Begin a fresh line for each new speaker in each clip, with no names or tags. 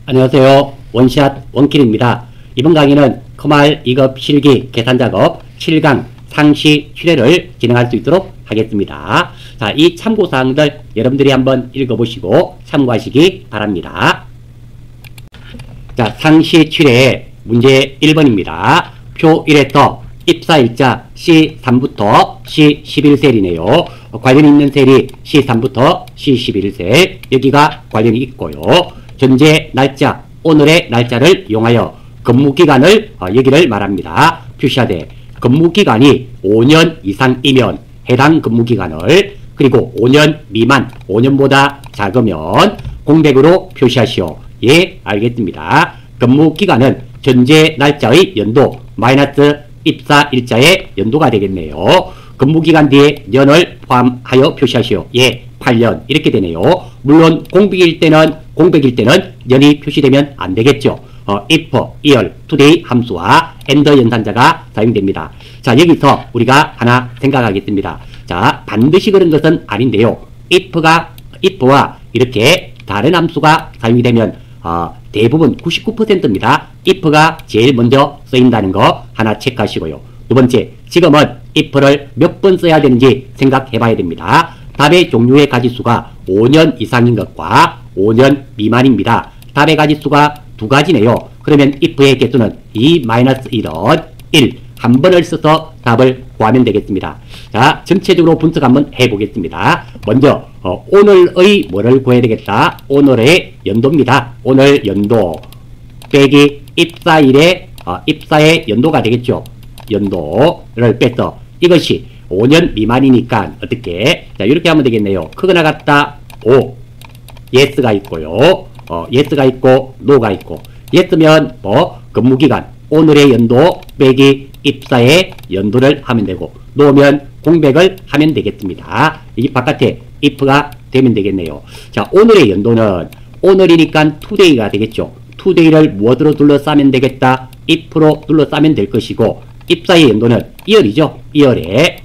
안녕하세요. 원샷 원킬입니다. 이번 강의는 커말 2급 실기 계산작업 7강 상시 출해를 진행할 수 있도록 하겠습니다. 자, 이 참고사항들 여러분들이 한번 읽어보시고 참고하시기 바랍니다. 자, 상시 출해 문제 1번입니다. 표 1에서 입사일자 C3부터 C11셀이네요. 관련이 있는 셀이 C3부터 C11셀, 여기가 관련이 있고요. 현재 날짜, 오늘의 날짜를 이용하여 근무기간을 여기를 말합니다. 표시하되 근무기간이 5년 이상이면 해당 근무기간을, 그리고 5년 미만, 5년보다 작으면 공백으로 표시하시오. 예, 알겠습니다. 근무기간은 현재 날짜의 연도 마이너스 입사일자의 연도가 되겠네요. 근무기간 뒤에 년을 포함하여 표시하시오. 예, 8년 이렇게 되네요. 물론 공백일 때는 년이 표시되면 안 되겠죠. if, year, today 함수와 and 연산자가 사용됩니다. 자, 여기서 우리가 하나 생각하겠습니다. 자, 반드시 그런 것은 아닌데요. if와 이렇게 다른 함수가 사용이 되면 대부분 99%입니다. if가 제일 먼저 쓰인다는 거 하나 체크하시고요. 두 번째, 지금은 if를 몇 번 써야 되는지 생각해 봐야 됩니다. 답의 종류의 가지수가 5년 이상인 것과 5년 미만입니다. 답의 가지수가 두 가지네요. 그러면 if의 개수는 2-1은 1. 한 번을 써서 답을 구하면 되겠습니다. 자, 전체적으로 분석 한번 해보겠습니다. 먼저 오늘의 뭐를 구해야 되겠다? 오늘의 연도입니다. 오늘 연도 빼기 입사의 연도가 되겠죠. 연도를 빼서 이것이 5년 미만이니까 어떻게? 자, 이렇게 하면 되겠네요. 크거나 같다 5. yes가 있고요. yes가 있고 no가 있고, yes면 근무기간 오늘의 연도 빼기 입사의 연도를 하면 되고, no면 공백을 하면 되겠습니다. 이 바깥에 if가 되면 되겠네요. 자, 오늘의 연도는 오늘이니까 today가 되겠죠. today를 무엇으로 둘러싸면 되겠다? if로 둘러싸면 될 것이고, 입사의 연도는 year이죠. year에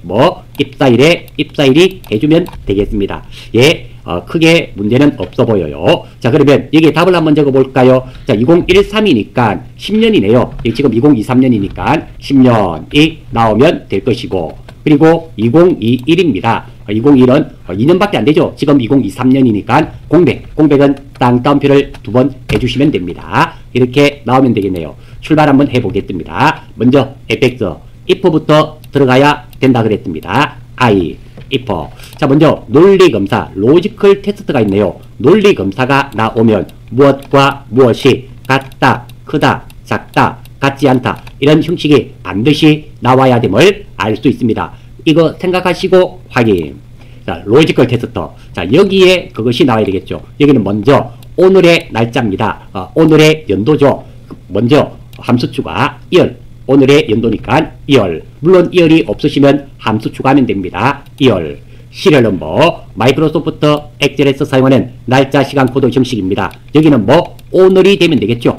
입사일이 해주면 되겠습니다. 예, 크게 문제는 없어 보여요. 자, 그러면 여기에 답을 한번 적어볼까요? 자, 2013이니까 10년이네요. 지금 2023년이니까 10년이 나오면 될 것이고, 그리고 2021입니다. 2021은 2년밖에 안 되죠. 지금 2023년이니까 공백은 땅따옴표를 2번 해주시면 됩니다. 이렇게 나오면 되겠네요. 출발 한번 해보겠습니다. 먼저 fx, if부터 들어가야 된다 그랬습니다. if. 자, 먼저 논리검사, 로지컬 테스트가 있네요. 논리검사가 나오면 무엇과 무엇이 같다, 크다, 작다, 같지 않다, 이런 형식이 반드시 나와야 됨을 알 수 있습니다. 이거 생각하시고 확인. 자, 로지컬 테스트. 자, 여기에 그것이 나와야 되겠죠. 여기는 먼저 오늘의 날짜입니다. 오늘의 연도죠. 먼저 함수 추가 year, 오늘의 연도니까 year. 물론 year이 없으시면 함수 추가하면 됩니다. year. 시리얼 넘버, 마이크로소프트 엑셀에서 사용하는 날짜 시간 코드 형식입니다. 여기는 오늘이 되면 되겠죠.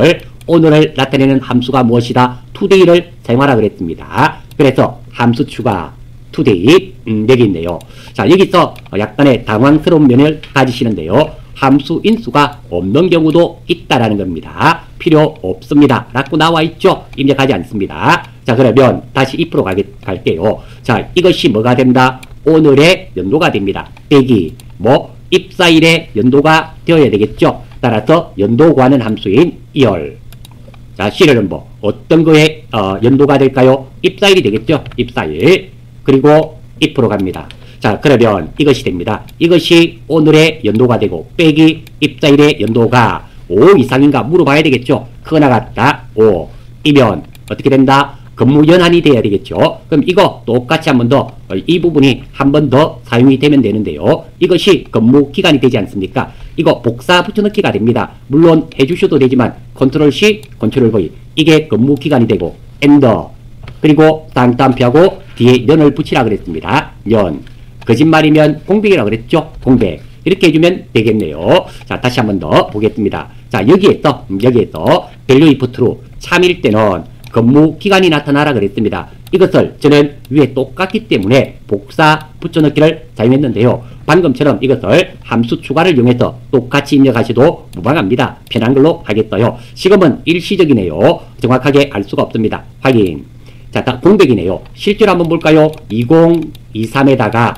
오늘을 나타내는 함수가 무엇이다? today를 사용하라 그랬습니다. 그래서 함수 추가 today 여기 있네요. 자, 여기서 약간의 당황스러운 면을 가지시는데요. 함수 인수가 없는 경우도 있다라는 겁니다. 필요 없습니다 라고 나와 있죠. 입력하지 않습니다. 자, 그러면 다시 if로 갈게요. 자, 이것이 뭐가 된다? 오늘의 연도가 됩니다. 빼기 입사일의 연도가 되어야 되겠죠. 따라서 연도 구하는 함수인 year. 자, 시리얼 넘버, 어떤 거에 연도가 될까요? 입사일이 되겠죠. 입사일. 그리고 if로 갑니다. 자, 그러면 이것이 됩니다. 이것이 오늘의 연도가 되고 빼기 입사일의 연도가 5 이상인가 물어봐야 되겠죠. 크거나 같다 5이면 어떻게 된다? 근무연한이 돼야 되겠죠. 그럼 이거 똑같이 한 번 더, 이 부분이 한 번 더 사용이 되면 되는데요. 이것이 근무기간이 되지 않습니까? 이거 복사 붙여넣기가 됩니다. 물론 해주셔도 되지만 컨트롤 C, 컨트롤 V, 이게 근무기간이 되고 엔더, 그리고 땅따옴표하고 뒤에 년을 붙이라 그랬습니다. 년. 거짓말이면 공백이라고 그랬죠. 공백. 이렇게 해주면 되겠네요. 자, 다시 한 번 더 보겠습니다. 자, 여기에서 value if true 참일 때는 근무기간이 나타나라 그랬습니다. 이것을 저는 위에 똑같기 때문에 복사 붙여넣기를 사용했는데요. 방금처럼 이것을 함수 추가를 이용해서 똑같이 입력하셔도 무방합니다. 편한 걸로 하겠어요. 지금은 일시적이네요. 정확하게 알 수가 없습니다. 확인. 자, 공백이네요. 실제로 한번 볼까요? 2023에다가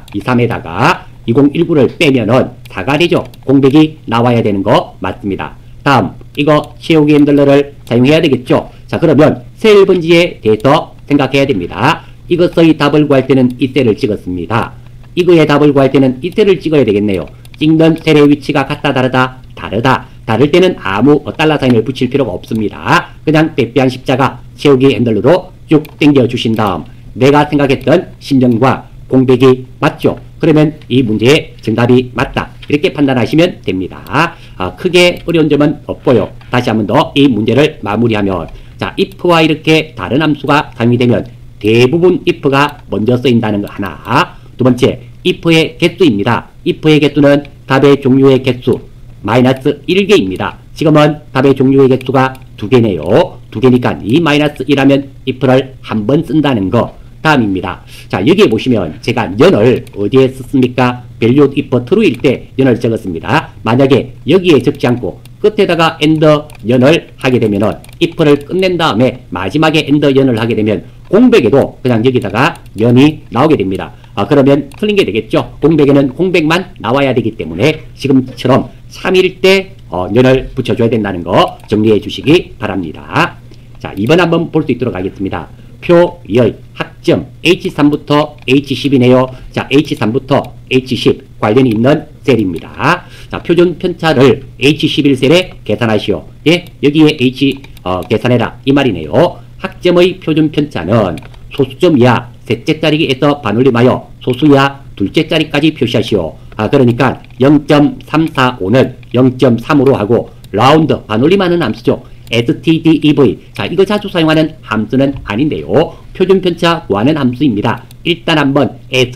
2019를 빼면은 4가 되죠. 공백이 나와야 되는 거 맞습니다. 다음, 이거 채우기 핸들러를 사용해야 되겠죠. 자, 그러면 셀 번지에 대해서 생각해야 됩니다. 이것의 답을 구할 때는 이 셀을 찍었습니다. 이거의 답을 구할 때는 이 셀을 찍어야 되겠네요. 찍는 셀의 위치가 같다 다르다? 다르다. 다를 때는 아무 달러 사인을 붙일 필요가 없습니다. 그냥 빼빼한 십자가 채우기 핸들러로 쭉 당겨 주신 다음 내가 생각했던 심정과 공백이 맞죠? 그러면 이 문제의 정답이 맞다. 이렇게 판단하시면 됩니다. 크게 어려운 점은 없고요. 다시 한 번 더 이 문제를 마무리하면, 자, if와 이렇게 다른 함수가 사용이 되면 대부분 if가 먼저 쓰인다는 거 하나. 두 번째, if의 개수입니다. if의 개수는 답의 종류의 개수 마이너스 1개입니다. 지금은 답의 종류의 개수가 2개네요. 2개니까 이 마이너스 1하면 if를 한 번 쓴다는 거. 다음입니다. 자, 여기에 보시면 제가 연을 어디에 썼습니까? value if true일 때 연을 적었습니다. 만약에 여기에 적지 않고 끝에다가 end 연을 하게 되면은 if를 끝낸 다음에 마지막에 end 연을 하게 되면 공백에도 그냥 여기다가 연이 나오게 됩니다. 그러면 틀린 게 되겠죠. 공백에는 공백만 나와야 되기 때문에 지금처럼 3일 때 연을 붙여줘야 된다는 거 정리해 주시기 바랍니다. 자, 2번 한번 볼 수 있도록 하겠습니다. 표의 학점 H3부터 H10이네요. 자, H3부터 H10 관련이 있는 셀입니다. 자, 표준 편차를 H11셀에 계산하시오. 예, 여기에 H 계산해라 이 말이네요. 학점의 표준 편차는 소수점 이하 셋째 자리에서 반올림하여 소수 이하 둘째 자리까지 표시하시오. 그러니까 0.345는 0.3으로 하고 라운드 반올림하는 함수죠. stdev. 자, 이거 자주 사용하는 함수는 아닌데요. 표준 편차 구하는 함수입니다. 일단 한번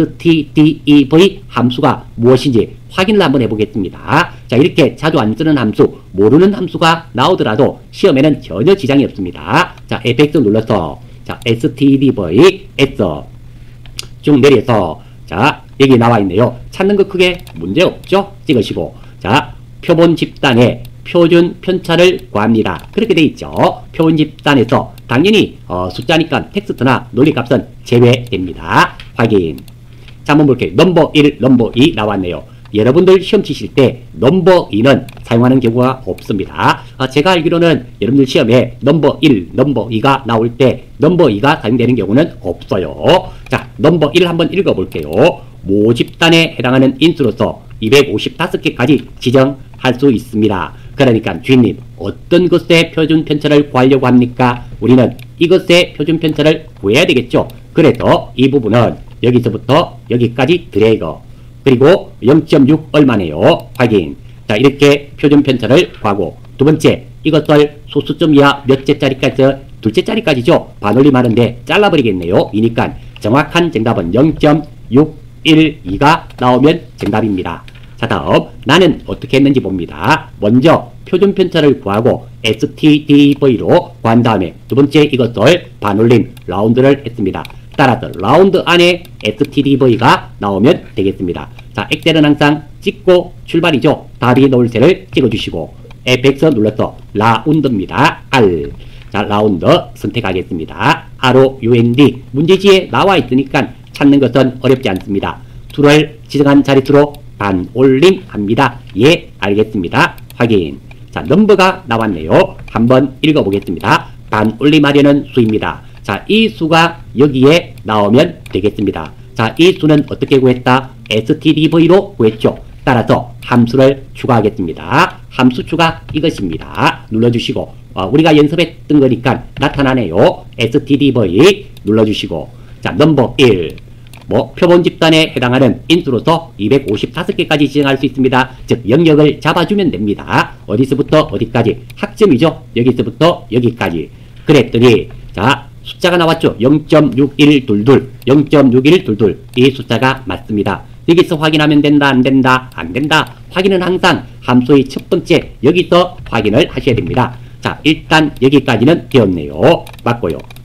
stdev 함수가 무엇인지 확인을 한번 해보겠습니다. 자, 이렇게 자주 안 쓰는 함수, 모르는 함수가 나오더라도 시험에는 전혀 지장이 없습니다. 자, fx 눌러서 자, stdev s 쭉 내려서 자, 여기 나와 있네요. 찾는 거 크게 문제 없죠? 찍으시고 자, 표본 집단에 표준 편차를 구합니다. 그렇게 돼 있죠. 표본 집단에서 당연히 숫자니까 텍스트나 논리값은 제외됩니다. 확인. 자, 한번 볼게요. 넘버 1, 넘버 2 나왔네요. 여러분들 시험 치실 때 넘버 2는 사용하는 경우가 없습니다. 제가 알기로는 여러분들 시험에 넘버 1, 넘버 2가 나올 때 넘버 2가 사용되는 경우는 없어요. 자, 넘버 1 한번 읽어볼게요. 모집단에 해당하는 인수로서 255개까지 지정할 수 있습니다. 그러니까 주인님, 어떤 것의 표준 편차를 구하려고 합니까? 우리는 이것의 표준 편차를 구해야 되겠죠. 그래서 이 부분은 여기서부터 여기까지 드래그, 그리고 0.6 얼마네요. 확인. 자, 이렇게 표준 편차를 구하고, 두 번째, 이것을 소수점 이하 몇째 자리까지, 둘째 자리까지죠. 반올림하는데 잘라버리겠네요. 이니까 정확한 정답은 0.612가 나오면 정답입니다. 자, 다음 나는 어떻게 했는지 봅니다. 먼저 표준 편차를 구하고 stdv로 구한 다음에 두 번째 이것을 반올림 라운드를 했습니다. 따라서 라운드 안에 stdv가 나오면 되겠습니다. 자, 엑셀은 항상 찍고 출발이죠. 답이 나올 셀을 찍어주시고 fx 눌러서 라운드입니다. R. 자, 라운드 선택하겠습니다. ROUND. 문제지에 나와 있으니까 찾는 것은 어렵지 않습니다. 툴을 지정한 자릿수로 반올림합니다. 예, 알겠습니다. 확인. 자, 넘버가 나왔네요. 한번 읽어보겠습니다. 반올림하려는 수입니다. 자, 이 수가 여기에 나오면 되겠습니다. 자, 이 수는 어떻게 구했다? stdv로 구했죠. 따라서 함수를 추가하겠습니다. 함수 추가 이것입니다. 눌러주시고 우리가 연습했던 거니까 나타나네요. stdv 눌러주시고 자, 넘버 1 표본 집단에 해당하는 인수로서 255개까지 지정할 수 있습니다. 즉 영역을 잡아주면 됩니다. 어디서부터 어디까지? 학점이죠. 여기서부터 여기까지. 그랬더니 자, 숫자가 나왔죠. 0.6122 0.6122 이 숫자가 맞습니다. 여기서 확인하면 된다 안 된다? 안 된다. 확인은 항상 함수의 첫 번째 여기서 확인을 하셔야 됩니다. 자, 일단 여기까지는 되었네요. 맞고요.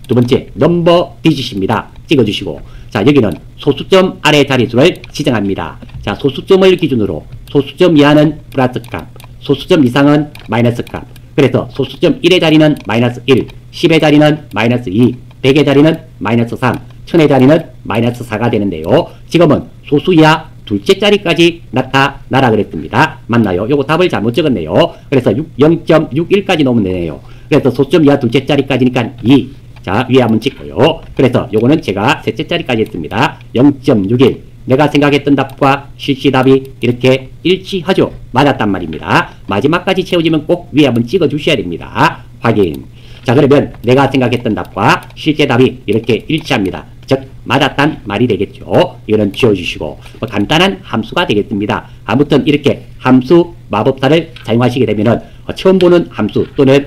두 번째 넘버 디짓입니다. 찍어주시고 자 여기는 소수점 아래 자릿수를 지정합니다. 자 소수점을 기준으로 소수점 이하는 플러스 값, 소수점 이상은 마이너스 값. 그래서 소수점 1의 자리는 마이너스 1, 10의 자리는 마이너스 2, 100의 자리는 마이너스 3, 1000의 자리는 마이너스 4가 되는데요. 지금은 소수 이하 둘째 자리까지 나타나라 그랬습니다. 맞나요? 요거 답을 잘못 적었네요. 그래서 0.61까지 넣으면 되네요. 그래서 소수점 이하 둘째 자리까지니까 2. 자, 위에 한번 찍고요. 그래서 요거는 제가 셋째 자리까지 했습니다. 0.61. 내가 생각했던 답과 실시 답이 이렇게 일치하죠. 맞았단 말입니다. 마지막까지 채워지면 꼭 위에 한번 찍어 주셔야 됩니다. 확인. 자, 그러면 내가 생각했던 답과 실제 답이 이렇게 일치합니다. 즉 맞았단 말이 되겠죠. 이거는 지워주시고 뭐 간단한 함수가 되겠습니다. 아무튼 이렇게 함수 마법사를 사용하시게 되면은 처음 보는 함수 또는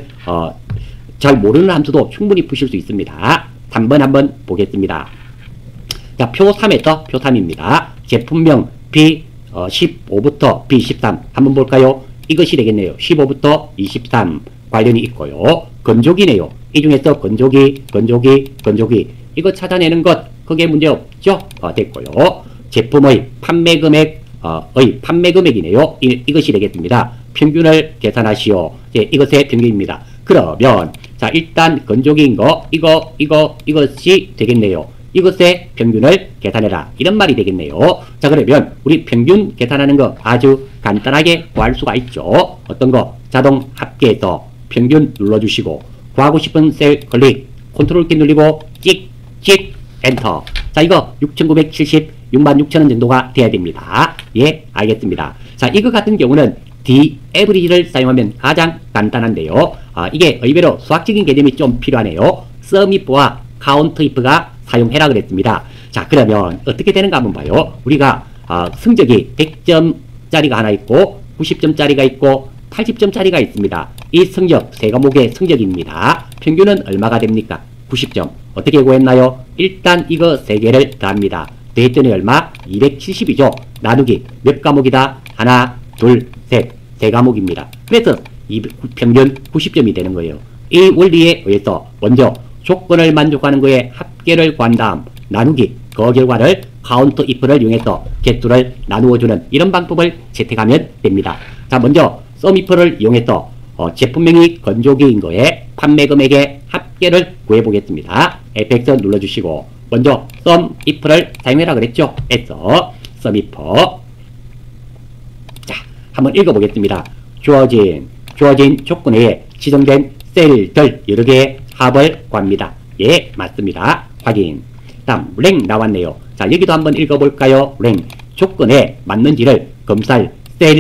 잘 모르는 함수도 충분히 푸실 수 있습니다. 3번 한번 보겠습니다. 자, 표 3에서 표 3입니다. 제품명 B15부터 B13 한번 볼까요? 이것이 되겠네요. 15부터 23 관련이 있고요. 건조기네요. 이 중에서 건조기 이거 찾아내는 것 그게 문제 없죠? 됐고요. 제품의 판매 금액이네요. 이것이 되겠습니다. 평균을 계산하시오. 이것의 평균입니다. 그러면 자 일단 건조기인 거 이것이 되겠네요. 이것의 평균을 계산해라. 이런 말이 되겠네요. 자 그러면 우리 평균 계산하는 거 아주 간단하게 구할 수가 있죠. 어떤 거? 자동 합계에서 평균 눌러주시고 구하고 싶은 셀 클릭 컨트롤 키 누르고 찍 엔터. 자 이거 6,976만 6천원 정도가 돼야 됩니다. 예 알겠습니다. 자 이거 같은 경우는 D-average를 사용하면 가장 간단한데요. 이게 의외로 수학적인 개념이 좀 필요하네요. sum if와 count if가 사용해라 그랬습니다. 자 그러면 어떻게 되는가 한번 봐요. 우리가 성적이 100점짜리가 하나 있고 90점짜리가 있고 80점짜리가 있습니다. 이 성적 세 과목의 성적입니다. 평균은 얼마가 됩니까? 90점. 어떻게 구했나요? 일단 이거 세 개를 더합니다. 더했더니 얼마? 270이죠. 나누기 몇 과목이다? 하나, 둘, 셋. 세 과목입니다. 그래서 평균 90점이 되는 거예요. 이 원리에 의해서 먼저 조건을 만족하는 거에 합계를 구한 다음 나누기 그 결과를 카운트 if를 이용해서 개수를 나누어주는 이런 방법을 채택하면 됩니다. 자 먼저 sum if를 이용해서 제품명이 건조기인 거에 판매 금액의 합계를 구해보겠습니다. fx 눌러주시고 먼저 sum if를 사용해라 그랬죠. 해서 sum if 자 한번 읽어보겠습니다. 주어진 조건에 지정된 셀들 여러 개의 합을 구합니다. 예 맞습니다. 확인. 다음 랭 나왔네요. 자 여기도 한번 읽어볼까요? 랭 조건에 맞는지를 검사할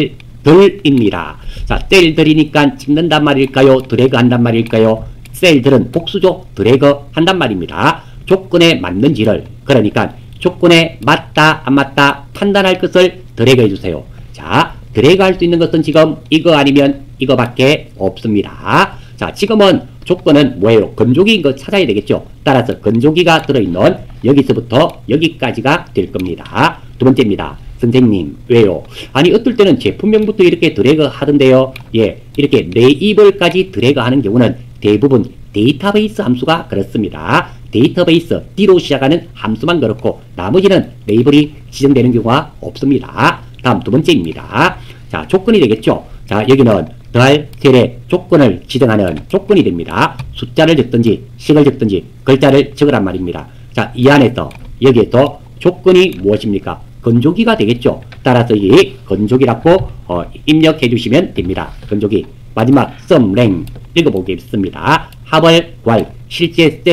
셀들입니다. 자 셀들이니까 찍는단 말일까요? 드래그 한단 말일까요? 셀들은 복수죠. 드래그 한단 말입니다. 조건에 맞는지를 그러니까 조건에 맞다 안 맞다 판단할 것을 드래그 해주세요. 자 드래그 할 수 있는 것은 지금 이거 아니면 이거밖에 없습니다. 자 지금은 조건은 뭐예요? 건조기인 거 찾아야 되겠죠. 따라서 건조기가 들어있는 여기서부터 여기까지가 될 겁니다. 두 번째입니다. 선생님 왜요? 아니 어떨 때는 제품명부터 이렇게 드래그 하던데요. 예 이렇게 레이블까지 드래그 하는 경우는 대부분 데이터베이스 함수가 그렇습니다. 데이터베이스 D로 시작하는 함수만 그렇고 나머지는 레이블이 지정되는 경우가 없습니다. 다음 두 번째입니다. 자 조건이 되겠죠. 자 여기는 더할 셀의 조건을 지정하는 조건이 됩니다. 숫자를 적든지 식을 적든지 글자를 적으란 말입니다. 자 이 안에서 여기에서 조건이 무엇입니까? 건조기가 되겠죠. 따라서 이 건조기라고 입력해 주시면 됩니다. 건조기. 마지막 썸랭 읽어보겠습니다. 합을 구할 실제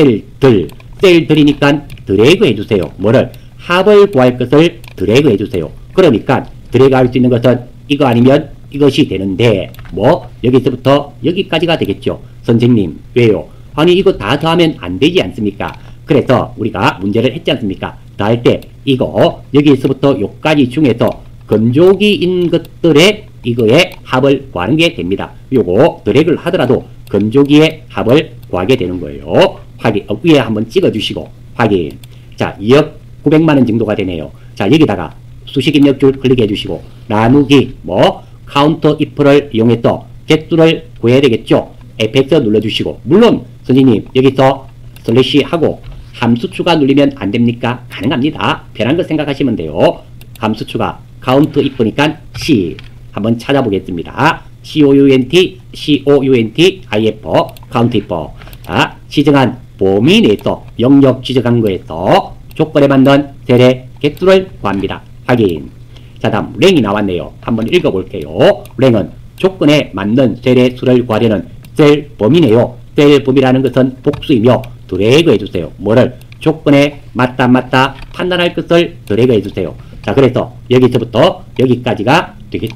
셀들이니까 드래그 해주세요. 뭐를? 합을 구할 것을 드래그 해주세요. 그러니까 드래그 할 수 있는 것은 이거 아니면 이것이 되는데 뭐 여기서부터 여기까지가 되겠죠. 선생님 왜요? 아니 이거 다 더하면 안 되지 않습니까? 그래서 우리가 문제를 했지 않습니까? 더할 때 이거 여기서부터 여기까지 중에서 건조기인 것들의 이거의 합을 구하는 게 됩니다. 요거 드래그를 하더라도 건조기의 합을 구하게 되는 거예요. 확인. 위에 한번 찍어주시고 확인. 자 2억 900만원 정도가 되네요. 자 여기다가 수식 입력줄 클릭해 주시고 나누기 뭐 카운터 if를 이용해서 개수를 구해야 되겠죠. fx 눌러주시고 물론 선생님 여기서 슬래시 하고 함수 추가 누르면 안 됩니까? 가능합니다. 편한 거 생각하시면 돼요. 함수 추가 카운트 이쁘니까 C 한번 찾아보겠습니다. COUNT IF 카운트 이뻐. 자, 지정한 범위 내에서 영역 지정한 거에서 조건에 맞는 셀의 개수를 구합니다. 확인. 자, 다음 랭이 나왔네요. 한번 읽어볼게요. 랭은 조건에 맞는 셀의 수를 구하려는 셀 범위네요. 셀 범위라는 것은 복수이며 드래그 해주세요. 뭐를? 조건에 맞다 안 맞다 판단할 것을 드래그 해주세요. 자, 그래서 여기서부터 여기까지가 되겠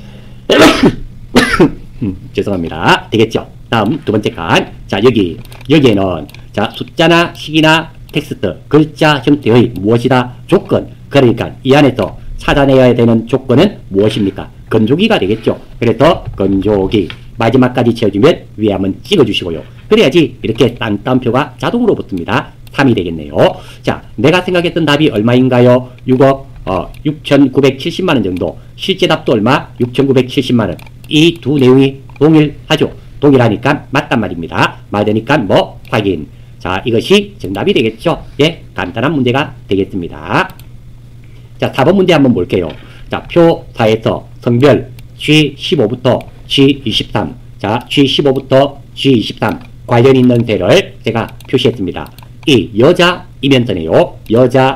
죄송합니다. 되겠죠? 다음 두 번째 칸. 자, 여기에는 자, 숫자나 식이나 텍스트, 글자 형태의 무엇이다? 조건. 그러니까 이 안에서 찾아내야 되는 조건은 무엇입니까? 건조기가 되겠죠. 그래서 건조기 마지막까지 채워주면 위에 한번 찍어주시고요. 그래야지 이렇게 땅따옴표가 자동으로 붙습니다. 3이 되겠네요. 자, 내가 생각했던 답이 얼마인가요? 6억 6,970만원 정도. 실제 답도 얼마? 6,970만원. 이 두 내용이 동일하죠. 동일하니까 맞단 말입니다. 맞으니까 뭐 확인. 자, 이것이 정답이 되겠죠. 예, 간단한 문제가 되겠습니다. 자, 4번 문제 한번 볼게요. 자, 표 4에서 성별 G15부터 G23. 자, G15부터 G23 관련 있는 셀을 제가 표시했습니다. 이 여자이면서네요. 여자.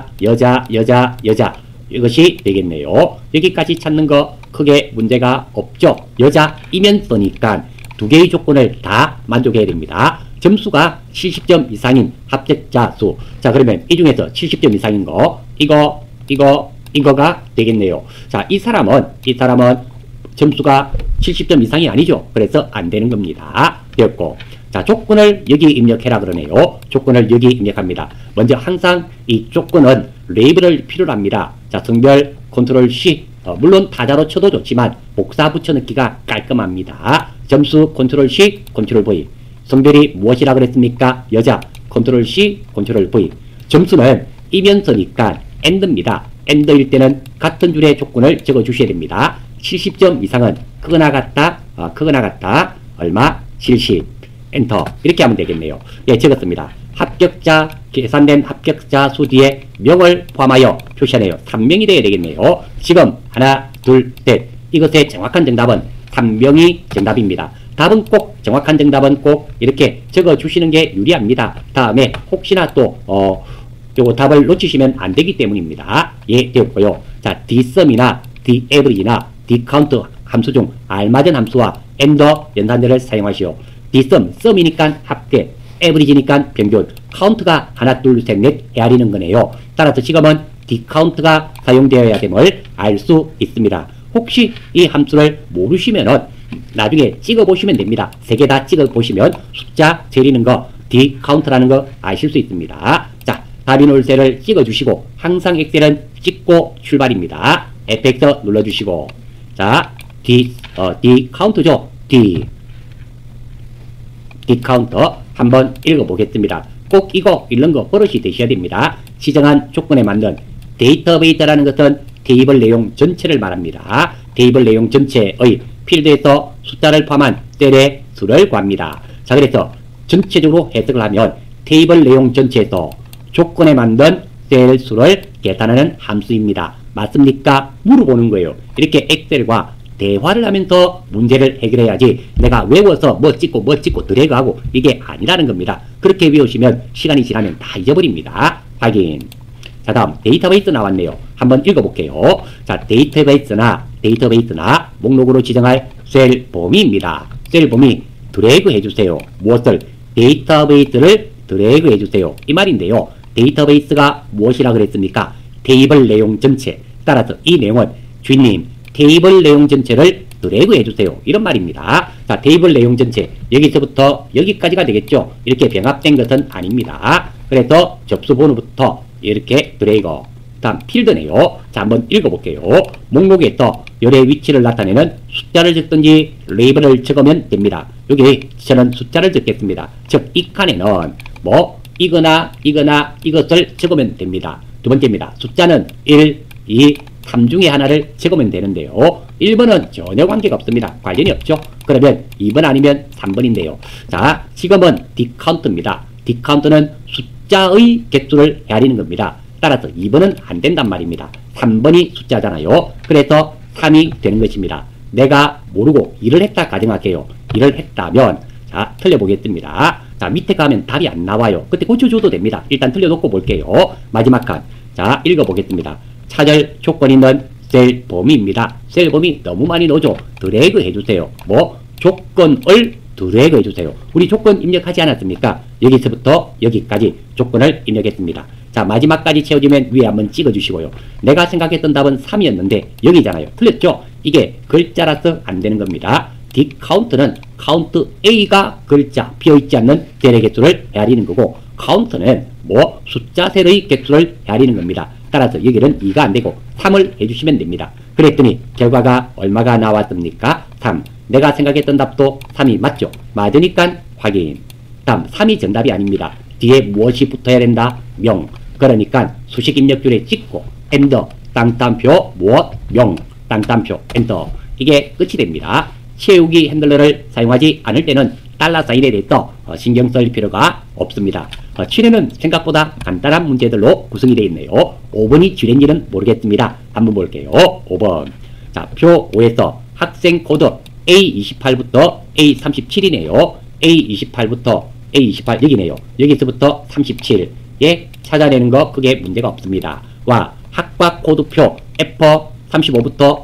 이것이 되겠네요. 여기까지 찾는 거 크게 문제가 없죠. 여자이면서니까 두 개의 조건을 다 만족해야 됩니다. 점수가 70점 이상인 합격자 수. 자, 그러면 이 중에서 70점 이상인 거 이거가 되겠네요. 자, 이 사람은 점수가 70점 이상이 아니죠. 그래서 안 되는 겁니다. 되었고, 자, 조건을 여기 입력해라 그러네요. 조건을 여기 입력합니다. 먼저 항상 이 조건은 레이블을 필요로 합니다. 자, 성별 컨트롤 C, 물론 타자로 쳐도 좋지만 복사 붙여넣기가 깔끔합니다. 점수 컨트롤 C, 컨트롤 V. 성별이 무엇이라 그랬습니까? 여자. 컨트롤 C, 컨트롤 V. 점수는 이면서니까 AND입니다. AND일 때는 같은 줄의 조건을 적어 주셔야 됩니다. 70점 이상은 크거나 같다, 얼마? 70. 엔터. 이렇게 하면 되겠네요. 예, 적었습니다. 합격자, 계산된 합격자 수 뒤에 명을 포함하여 표시하네요. 3명이 되어야 되겠네요. 지금 하나, 둘, 셋. 이것의 정확한 정답은 3명이 정답입니다. 답은 꼭, 정확한 정답은 꼭 이렇게 적어 주시는 게 유리합니다. 다음에 혹시나 또 요거 답을 놓치시면 안 되기 때문입니다. 예, 되었고요. 자, dsum이나 daverage나 dcount 함수 중 알맞은 함수와 and 연산자를 사용하시오. dsum, sum이니까 합계, average니까 평균, count가 하나, 둘, 셋, 넷 헤아리는 거네요. 따라서 지금은 dcount가 사용되어야 됨을 알 수 있습니다. 혹시 이 함수를 모르시면은 나중에 찍어보시면 됩니다. 세 개 다 찍어보시면 숫자 재리는 거, dcount라는 거 아실 수 있습니다. 자, 답이 나올 셀을 찍어주시고, 항상 엑셀은 찍고 출발입니다. 에펙트 눌러주시고, 자, dcount죠. dcount 한번 읽어보겠습니다. 꼭 이거 읽는 거 버릇이 되셔야 됩니다. 지정한 조건에 맞는 데이터베이스라는 것은 테이블 내용 전체를 말합니다. 테이블 내용 전체의 필드에서 숫자를 포함한 셀의 수를 구합니다. 자, 그래서 전체적으로 해석을 하면 테이블 내용 전체에서 조건에 맞는 셀 수를 계산하는 함수입니다. 맞습니까? 물어보는 거예요. 이렇게 엑셀과 대화를 하면서 문제를 해결해야지 내가 외워서 뭐 찍고 드래그하고 이게 아니라는 겁니다. 그렇게 외우시면 시간이 지나면 다 잊어버립니다. 확인. 자, 다음 데이터베이스 나왔네요. 한번 읽어볼게요. 자, 데이터베이스나 목록으로 지정할 셀 범위입니다. 셀 범위 드래그 해주세요. 무엇을? 데이터베이스를 드래그 해주세요. 이 말인데요. 데이터베이스가 무엇이라 그랬습니까? 테이블 내용 전체. 따라서 이 내용은 주인님 테이블 내용 전체를 드래그 해주세요. 이런 말입니다. 자, 테이블 내용 전체 여기서부터 여기까지가 되겠죠. 이렇게 병합된 것은 아닙니다. 그래서 접수 번호부터 이렇게 드래그. 다음 필드네요. 자, 한번 읽어볼게요. 목록에서 열의 위치를 나타내는 숫자를 적든지 레이블을 적으면 됩니다. 여기 저는 숫자를 적겠습니다. 즉 이 칸에는 뭐 이것을 적으면 됩니다. 두 번째입니다. 숫자는 1, 2, 3 중에 하나를 적으면 되는데요. 1번은 전혀 관계가 없습니다. 관련이 없죠. 그러면 2번 아니면 3번인데요. 자, 지금은 dcount입니다. D카운트는 숫자의 개수를 헤아리는 겁니다. 따라서 2번은 안 된단 말입니다. 3번이 숫자잖아요. 그래서 3이 되는 것입니다. 내가 모르고 일을 했다 가정할게요. 일을 했다면 자 틀려보겠습니다. 자 밑에 가면 답이 안 나와요. 그때 고쳐줘도 됩니다. 일단 틀려놓고 볼게요. 마지막 칸. 자 읽어보겠습니다. 찾을 조건 있는 셀 범위입니다. 셀 범위 너무 많이 넣어줘. 드래그 해주세요. 뭐 조건을 드래그 해주세요. 우리 조건 입력하지 않았습니까? 여기서부터 여기까지 조건을 입력했습니다. 자 마지막까지 채워지면 위에 한번 찍어주시고요. 내가 생각했던 답은 3이었는데 여기잖아요. 틀렸죠? 이게 글자라서 안 되는 겁니다. D카운트는 카운트 A가 글자 비어있지 않는 셀의 개수를 헤아리는 거고 카운트는 뭐 숫자 셀의 개수를 헤아리는 겁니다. 따라서 여기는 2가 안되고 3을 해주시면 됩니다. 그랬더니 결과가 얼마가 나왔습니까? 3. 내가 생각했던 답도 3이 맞죠? 맞으니까 확인. 다음 3이 정답이 아닙니다. 뒤에 무엇이 붙어야 된다? 명. 그러니까 수식 입력줄에 찍고 엔터 땅따옴표 무엇 명 땅따옴표 엔터. 이게 끝이 됩니다. 채우기 핸들러를 사용하지 않을 때는 $사인에 대해서 신경 쓸 필요가 없습니다. 7회는 생각보다 간단한 문제들로 구성이 되어 있네요. 5번이 줄인지는 모르겠습니다. 한번 볼게요. 5번. 자, 표 5에서 학생 코드 A28부터 A37이네요. A28부터 A28 여기네요. 여기서부터 37에 찾아내는 거 그게 문제가 없습니다. 와 학과 코드표 F35부터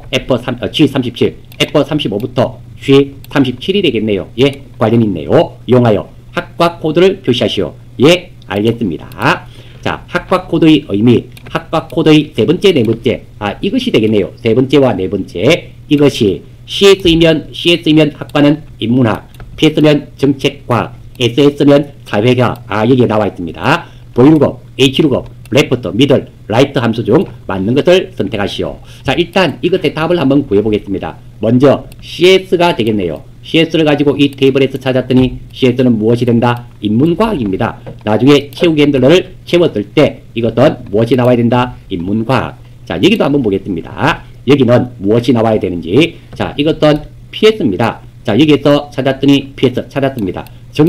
G37 F35부터 G37이 되겠네요. 예, 관련 있네요. 이용하여 학과 코드를 표시하시오. 예, 알겠습니다. 자, 학과 코드의 의미, 학과 코드의 세 번째, 네 번째. 이것이 되겠네요. 세 번째와 네 번째. 이것이 CS이면 학과는 인문학, PS면 정책과학, SS면 사회과학. 여기에 나와 있습니다. V룩업, H룩업, 레프트, 미들, 라이트 함수 중 맞는 것을 선택하시오. 자, 일단 이것의 답을 한번 구해보겠습니다. 먼저 CS가 되겠네요. CS를 가지고 이 테이블에서 찾았더니 CS는 무엇이 된다? 인문과학입니다. 나중에 채우기 핸들러를 채웠을 때 이것은 무엇이 나와야 된다? 인문과학. 자, 여기도 한번 보겠습니다. 여기는 무엇이 나와야 되는지. 자, 이것은 PS입니다. 자, 여기에서 찾았더니 PS 찾았습니다.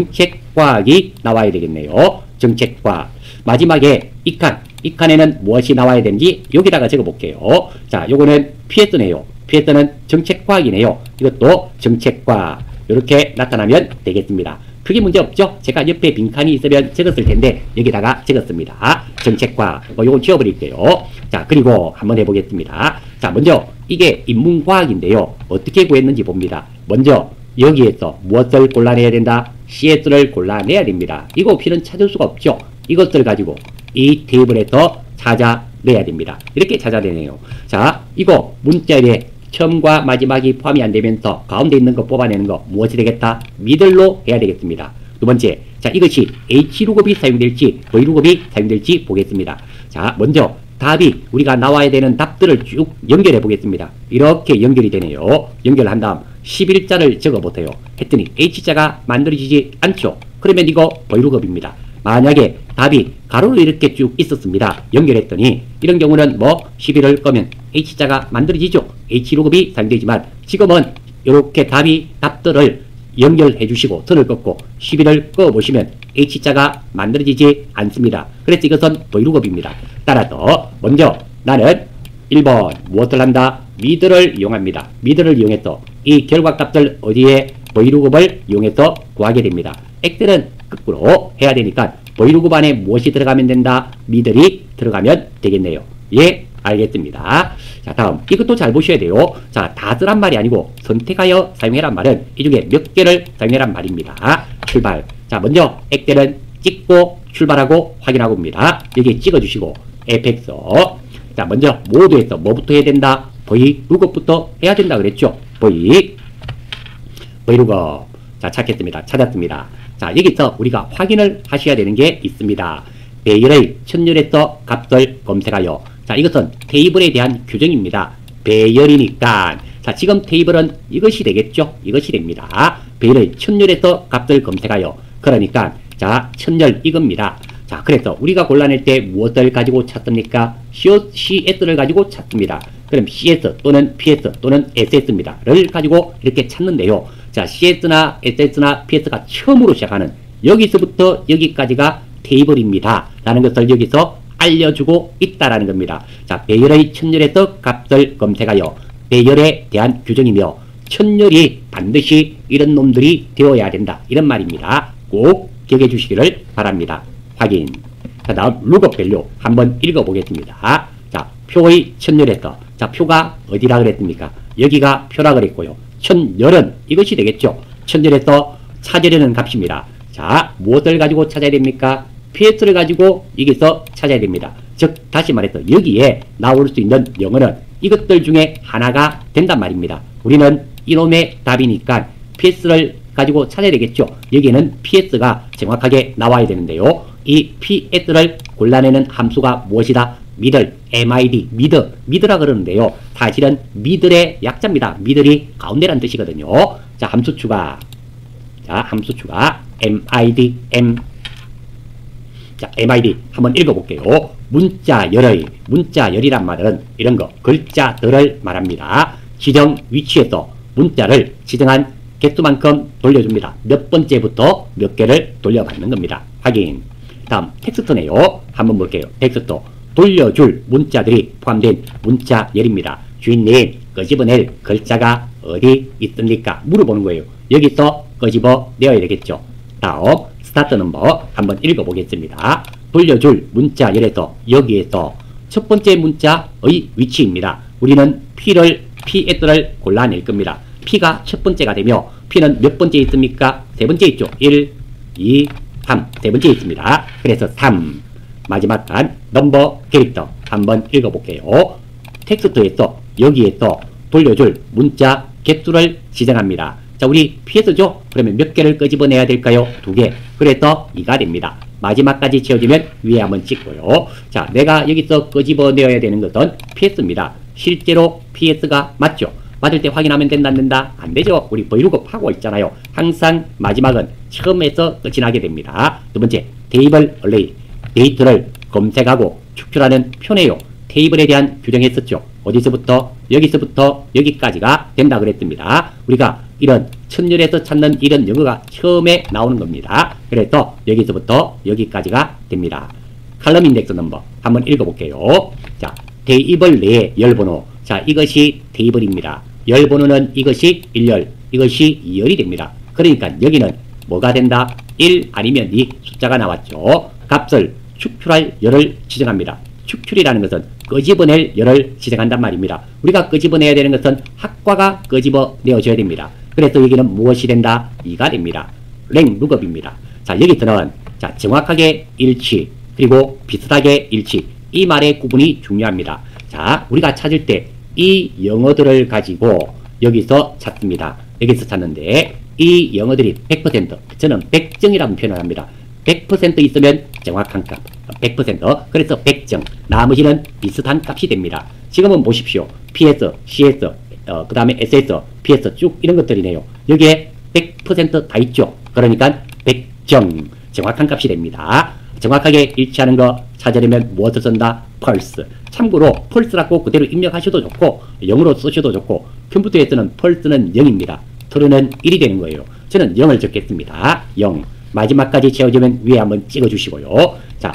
정책과학이 나와야 되겠네요. 정책과학. 마지막에 이 칸에는 무엇이 나와야 되는지 여기다가 적어볼게요. 자, 요거는 PS네요. PS는 정책과학이네요. 이것도 정책과학. 이렇게 나타나면 되겠습니다. 크게 문제 없죠? 제가 옆에 빈칸이 있으면 적었을 텐데 여기다가 적었습니다. 정책과학. 요건 지워버릴게요. 자, 그리고 한번 해보겠습니다. 자, 먼저 이게 인문과학인데요. 어떻게 구했는지 봅니다. 먼저 여기에서 무엇을 골라내야 된다? CS를 골라내야 됩니다. 이거 없이는 찾을 수가 없죠. 이것을 가지고 이 테이블에서 찾아내야 됩니다. 이렇게 찾아내네요. 자, 이거 문자에 처음과 마지막이 포함이 안 되면서 가운데 있는 거 뽑아내는 거 무엇이 되겠다? 미들로 해야 되겠습니다. 두 번째, 자, 이것이 H룩업이 사용될지 V룩업이 사용될지 보겠습니다. 자, 먼저 답이 우리가 나와야 되는 답들을 쭉 연결해 보겠습니다. 이렇게 연결이 되네요. 연결한 다음 11자를 적어보세요. 했더니 H자가 만들어지지 않죠. 그러면 이거 V룩업입니다. 만약에 답이 가로로 이렇게 쭉 있었습니다. 연결했더니 이런 경우는 뭐 11을 꺼면 H자가 만들어지죠. H룩업이 사용되지만 지금은 이렇게 답들을 연결해 주시고 선을 긋고 11을 꺼보시면 H자가 만들어지지 않습니다. 그래서 이것은 V룩업입니다. 따라서 먼저 나는 1번 무엇을 한다? 미들을 이용합니다. 미들을 이용해서 이 결과값들 어디에 V룩업을 이용해서 구하게 됩니다. 엑셀은 거꾸로 해야 되니까 V룩업 안에 무엇이 들어가면 된다? 미들이 들어가면 되겠네요. 예, 알겠습니다. 자, 다음 이것도 잘 보셔야 돼요. 자, 다 쓰란 말이 아니고 선택하여 사용해란 말은 이 중에 몇 개를 사용해란 말입니다. 출발. 자, 먼저 엑셀은 찍고 출발하고 확인하고 입니다. 여기 찍어주시고 에펙스. 자, 먼저 모두에서 뭐부터 해야 된다? V룩업부터 해야 된다 그랬죠. V룩업. 자, 찾았습니다. 자, 여기서 우리가 확인을 하셔야 되는 게 있습니다. 배열의 천열에서 값을 검색하여. 자, 이것은 테이블에 대한 규정입니다. 배열이니까. 자, 지금 테이블은 이것이 되겠죠? 이것이 됩니다. 배열의 천열에서 값을 검색하여. 그러니까, 자, 천열 이겁니다. 자, 그래서 우리가 골라낼 때 무엇을 가지고 찾습니까? CS를 가지고 찾습니다. 그럼 CS 또는 PS 또는 SS입니다. 를 가지고 이렇게 찾는데요. 자, CS나 SS나 PS가 처음으로 시작하는 여기서부터 여기까지가 테이블입니다 라는 것을 여기서 알려주고 있다라는 겁니다. 자, 배열의 천열에서 값을 검색하여 배열에 대한 규정이며 천열이 반드시 이런 놈들이 되어야 된다 이런 말입니다. 꼭 기억해 주시기를 바랍니다. 확인. 자, 다음 룩업 밸류 한번 읽어보겠습니다. 자, 표의 천열에서, 자, 표가 어디라 그랬습니까? 여기가 표라 그랬고요. 천열은 이것이 되겠죠. 천열에서 찾으려는 값입니다. 자, 무엇을 가지고 찾아야 됩니까? PS를 가지고 여기서 찾아야 됩니다. 즉 다시 말해서 여기에 나올 수 있는 영어는 이것들 중에 하나가 된단 말입니다. 우리는 이놈의 답이니까 PS를 가지고 찾아야 되겠죠. 여기에는 PS가 정확하게 나와야 되는데요. 이 PS를 골라내는 함수가 무엇이다? 미들, MID, 미드라 그러는데요. 사실은 미들의 약자입니다. 미들이 가운데란 뜻이거든요. 자, 함수 추가. 자, 함수 추가. MID, 자, MID 한번 읽어볼게요. 문자열이란 말은 이런 거, 글자들을 말합니다. 지정 위치에서 문자를 지정한 개수만큼 돌려줍니다. 몇 번째부터 몇 개를 돌려받는 겁니다. 확인. 다음 텍스트네요. 한번 볼게요. 텍스트. 돌려줄 문자들이 포함된 문자열입니다. 주인님, 끄집어낼 글자가 어디 있습니까? 물어보는 거예요. 여기서 끄집어 내어야 되겠죠. 다음 스타트 넘버 한번 읽어보겠습니다. 돌려줄 문자열에서 여기에서 첫 번째 문자의 위치입니다. 우리는 PS를 골라낼 겁니다. P가 첫 번째가 되며 P는 몇 번째 있습니까? 세 번째 있죠. 1, 2, 3 세 번째 있습니다. 그래서 3 마지막 단 넘버 캐릭터 한번 읽어볼게요. 텍스트에서 여기에서 돌려줄 문자 개수를 지정합니다. 자, 우리 PS죠? 그러면 몇 개를 끄집어내야 될까요? 2개. 그래서 2가 됩니다. 마지막까지 채워지면 위에 한번 찍고요. 자, 내가 여기서 끄집어내야 되는 것은 PS입니다. 실제로 PS가 맞죠? 맞을 때 확인하면 된다, 안 된다? 안 되죠? 우리 브이로그 하고 있잖아요. 항상 마지막은 처음에서 끝이 나게 됩니다. 두 번째, 테이블 어레이. 데이터를 검색하고 축출하는 표네요. 테이블에 대한 규정했었죠. 어디서부터? 여기서부터 여기까지가 된다 그랬습니다. 우리가 이런 천열에서 찾는 이런 영어가 처음에 나오는 겁니다. 그래서 여기서부터 여기까지가 됩니다. 칼럼 인덱스 넘버 한번 읽어볼게요. 자, 테이블 내의 열번호. 자, 이것이 테이블입니다. 열번호는 이것이 1열, 이것이 2열이 됩니다. 그러니까 여기는 뭐가 된다? 1 아니면 2 숫자가 나왔죠. 값을 축출할 열을 지정합니다. 축출이라는 것은 끄집어낼 열을 지정한단 말입니다. 우리가 끄집어내야 되는 것은 학과가 끄집어내어줘야 됩니다. 그래서 여기는 무엇이 된다? 2가 됩니다. 랭 룩업입니다. 자, 여기서는 자, 정확하게 일치 그리고 비슷하게 일치 이 말의 구분이 중요합니다. 자, 우리가 찾을 때 이 영어들을 가지고 여기서 찾습니다. 여기서 찾는데 이 영어들이 100% 저는 100정이라고 표현을 합니다. 100% 있으면 정확한 값 100% 그래서 100정 나머지는 비슷한 값이 됩니다. 지금은 보십시오. PS, CS 그 다음에 SS, PS 쭉 이런 것들이네요. 여기에 100% 다 있죠. 그러니까 100정 정확한 값이 됩니다. 정확하게 일치하는 거 찾으려면 무엇을 쓴다? 펄스. 참고로 펄스라고 그대로 입력하셔도 좋고 0으로 쓰셔도 좋고 컴퓨터에서는 펄스는 0입니다. 트루는 1이 되는 거예요. 저는 0을 적겠습니다. 0 마지막까지 채워주면 위에 한번 찍어주시고요. 자,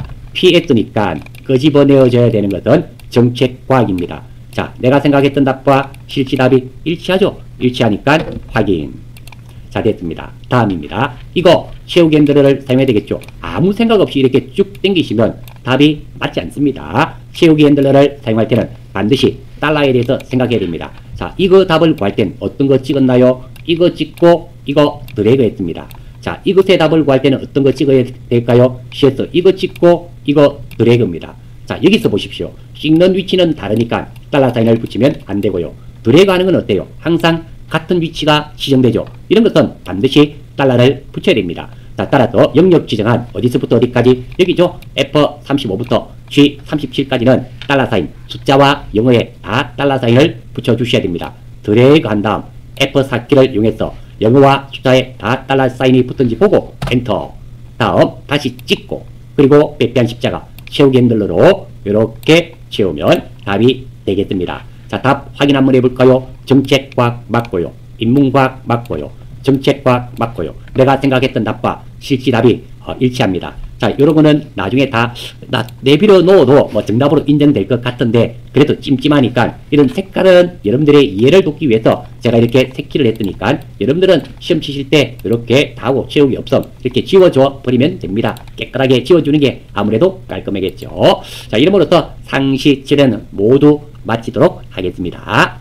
PS니까 끄집어내어져야 되는 것은 정책과학입니다. 자, 내가 생각했던 답과 실시 답이 일치하죠? 일치하니까 확인. 자, 됐습니다. 다음입니다. 이거 채우기 핸들을 사용해야 되겠죠? 아무 생각 없이 이렇게 쭉 당기시면 답이 맞지 않습니다. 채우기 핸들을 사용할 때는 반드시 달러에 대해서 생각해야 됩니다. 자, 이거 답을 구할 땐 어떤 거 찍었나요? 이거 찍고 이거 드래그 했습니다. 자, 이것의 답을 구할 때는 어떤 거 찍어야 될까요? CS 이거 찍고 이거 드래그입니다. 자, 여기서 보십시오. 찍는 위치는 다르니까 달러 사인을 붙이면 안 되고요. 드래그 하는 건 어때요? 항상 같은 위치가 지정되죠. 이런 것은 반드시 달러를 붙여야 됩니다. 자, 따라서 영역 지정한 어디서부터 어디까지 여기죠. F35부터 G37까지는 달러 사인 숫자와 영어에 다 달러 사인을 붙여주셔야 됩니다. 드래그 한 다음 F4키를 이용해서 영어와 숫자에 다 달러 사인이 붙은지 보고 엔터. 다음 다시 찍고 그리고 빼빼한 십자가 채우기 핸들러로 이렇게 채우면 답이 되겠습니다. 자, 답 확인 한번 해볼까요? 정책과학 맞고요. 인문과학 맞고요. 정책과 맞고요. 내가 생각했던 답과 실시 답이 일치합니다. 자, 요런 거는 나중에 다 내비려 놓아도 뭐 정답으로 인정될 것 같은데 그래도 찜찜하니까 이런 색깔은 여러분들의 이해를 돕기 위해서 제가 이렇게 색칠을 했으니까 여러분들은 시험 치실 때 이렇게 다 하고 채우기 없음 이렇게 지워줘 버리면 됩니다. 깨끗하게 지워주는 게 아무래도 깔끔하겠죠. 자, 이름으로써 상시 7회는 모두 마치도록 하겠습니다.